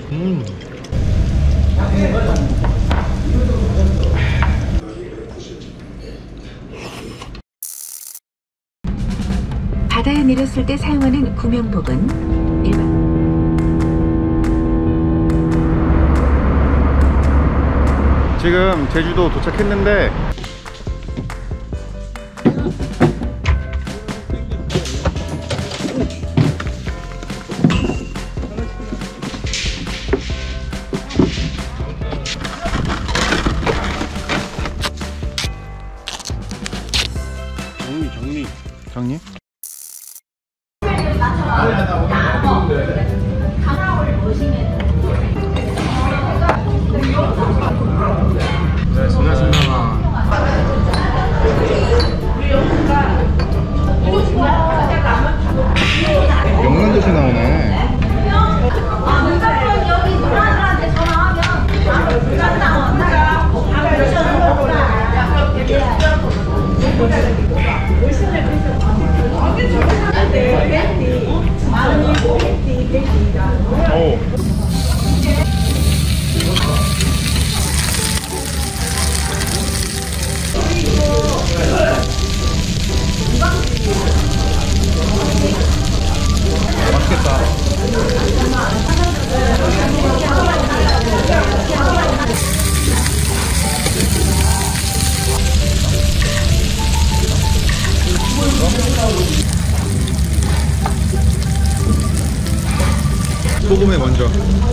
바다에 내렸을 때 사용하는 구명복은 일반. 지금 제주도 도착했는데 정리? 네, 수고하셨습니다. 영란도시 나오네. 맛있겠다. 소금에 먼저.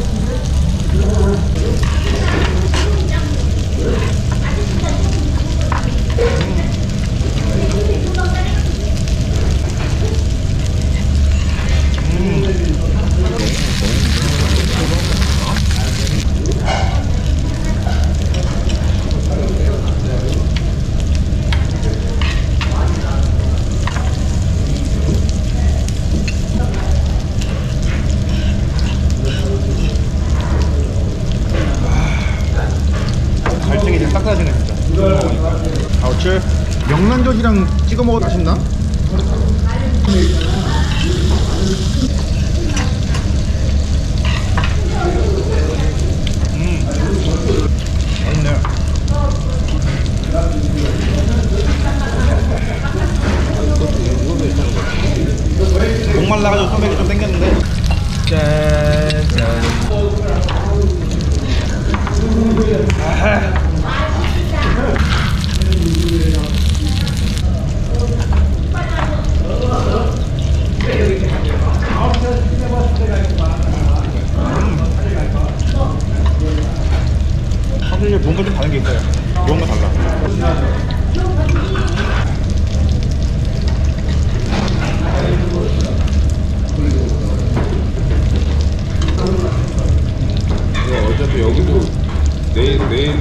갈증이 좀 싹 사라지네 진짜. 아우치. 명란젓이랑 찍어 먹어도 맛있나? 맛있네. 목 말라가지고 소맥이 좀 땡겼는데. 짠짠. 확실히 뭔가 좀 다른 게 있어요. 뭔가 달라. 어차피 여기도 내일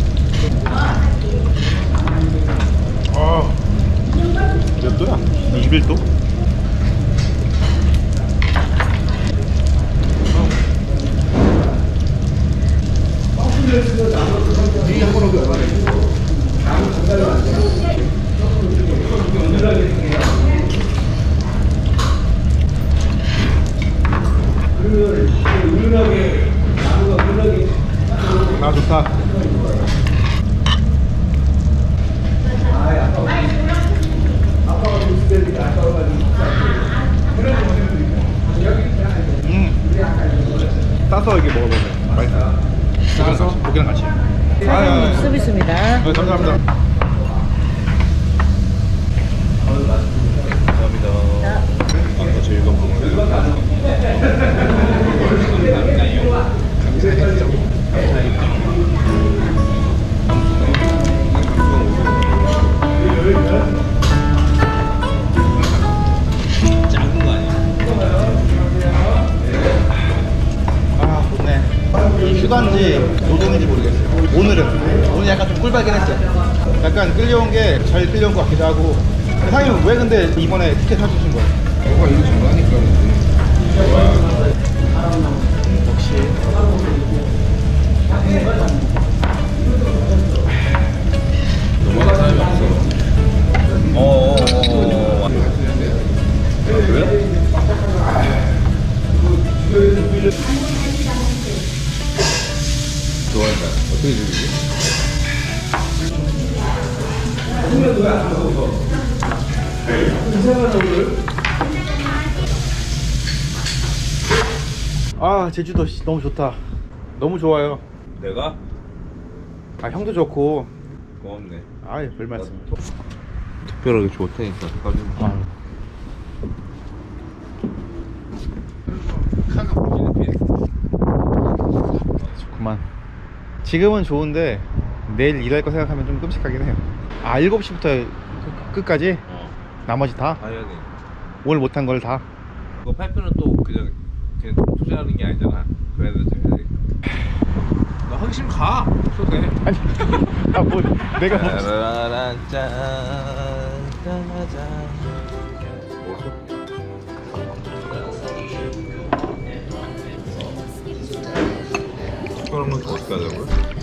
몇 도야? 21도? 아, 좋다. 싸서 이렇게 먹어보면 맛있어. 고기랑 같이. 서비스입니다. 네, 감사합니다. 감사합니다. 아까 저희가 먹은 작은 거 아니야? 아, 좋네. 이 휴가인지 노동인지 모르겠어요. 오늘 약간 좀 꿀빨긴 했어요. 약간 끌려온 게 잘 끌려온 것 같기도 하고. 사장님 왜 근데 이번에 티켓 사주신 거예요? 너가 이거 잘하니까 역시. 너만한 사람이 없어. 그래? 어떻게 죽이지? 아 제주도 너무 좋다. 너무 좋아요. 내가? 아 형도 좋고. 고맙네. 아이 별 말씀. 특별하게 좋다니까. 아. 좋구만. 지금은 좋은데 내일 일할 거 생각하면 좀 끔찍하긴 해요. 아 7시부터 끝까지? 나머지 다? 다 해야 돼. 오늘 못한 걸 다? 그거 발표는 또 그냥 투자하는 게 아니잖아. 그래야 되지. 나 하기 싫으면 가. 없어도 돼. 아니 아 뭐 내가 뭐 짜라란 짠 짜라잔. 뭐죠? 그런 건 어떻게 하자고요?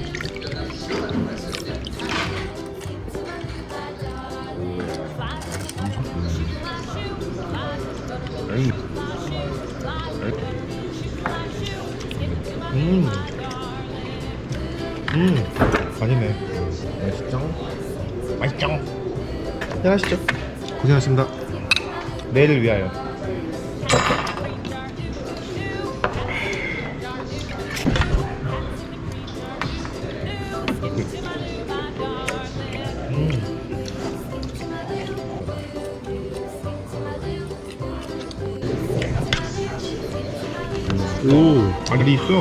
맛있네. 맛있죠? 맛있죠? 한잔하시죠. 고생하셨습니다. 내일을 위하여. 오, 알이 있어.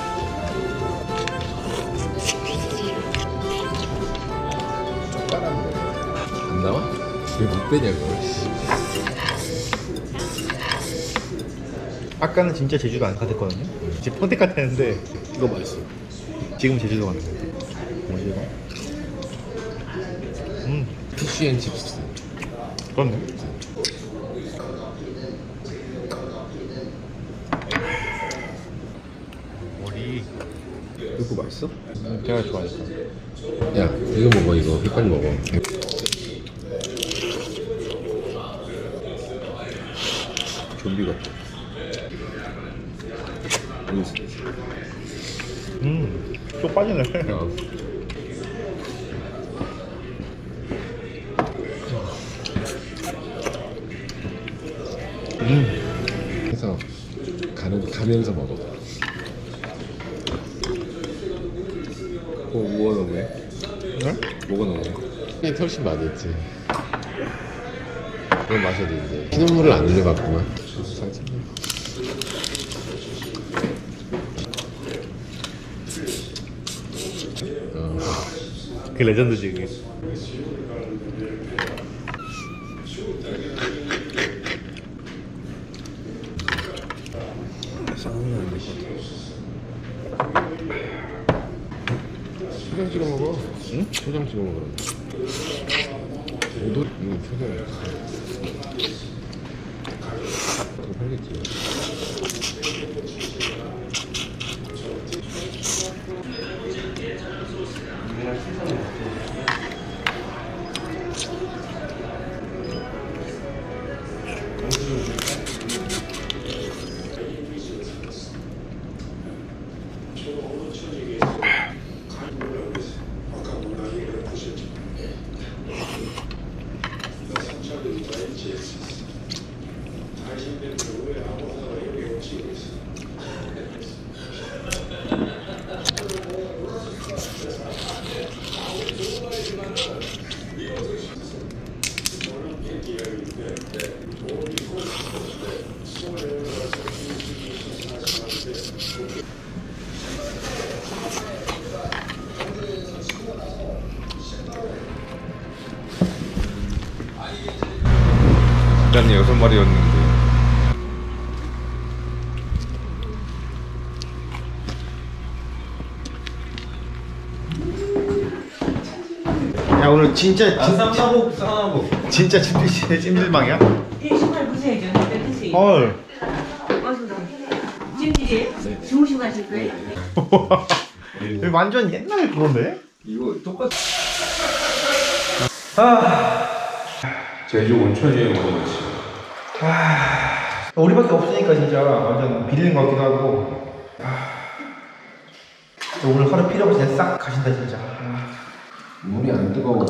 안 나와? 왜 못 빼냐고. 아까는 진짜 제주도 안 갔었거든요. 지금 폰택 같았는데 이거 맛있어. 지금 제주도 가는 거예요. 뭐지 이거? 피쉬앤칩스. 그렇네. 머리. 이거 맛있어? 제가 좋아하니까. 야, 이거 먹어, 이거. 빨리 먹어. 좀비 같아. 쏙 빠지네. 해서 가면서 먹어. 뭐가 너무해? 네? 뭐가 너무해? 그냥 훨씬 많이 했지. 그건 마셔도 이제 피눈물을 안 흘려봤구만. 상처. 그 레전드지 그게. 싸우면 안 될 것 같아. 초장 찍어 먹어. 응? 초장 찍어 먹으라. 오돌? 응, 초장. 더 팔겠지. 일단 6마리였는데. 야 오늘 진짜 쌍나복. 진짜 찜질방이야? 신발 벗어야죠. 일단 드세요. 헐. 찜질이에요? 주무시고 가실 거예요? 완전 옛날 그건데? 이거 똑같. 제주 온천 여행 오는 거지. 우리밖에 없으니까 진짜 완전 빌리는 것 같기도 하고. 오늘 하루 필요 없이 그냥 싹 가신다 진짜. 물이 안 뜨거워.